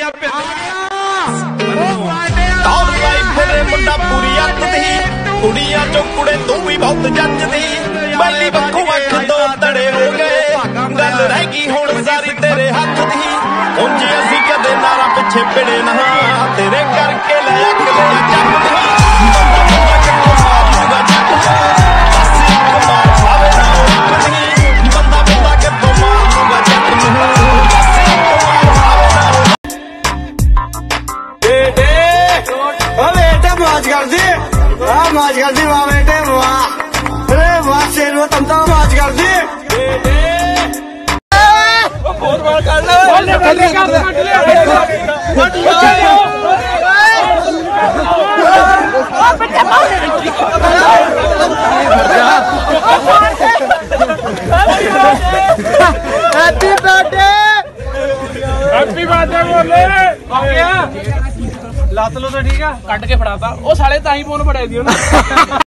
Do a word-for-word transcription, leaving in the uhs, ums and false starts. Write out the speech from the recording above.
मुंडा पूरी अत दी कुड़ियां चो कुड़े तू भी बहुत जचदी पहली बखू अख दो तड़े हो गए गल रह गई हुण सारी तेरे हथ दी उंज असीं कदे नारा पिछे पिड़े ना तेरे करके ले अगले जग दी मौज कर दी मौज कर दी वाह बेटे वाह अरे वाह शेर तुम तो मौज कर दी हैप्पी बर्थडे हैप्पी बर्थडे बोले आ गया ਲੱਤ ਲੋ ਤਾਂ ਠੀਕ ਆ ਕੱਢ ਕੇ ਫੜਾਤਾ ਉਹ ਸਾਲੇ ਤਾਂ ਹੀ ਫੋਨ ਫੜਾਈ ਦੀ ਉਹਨੇ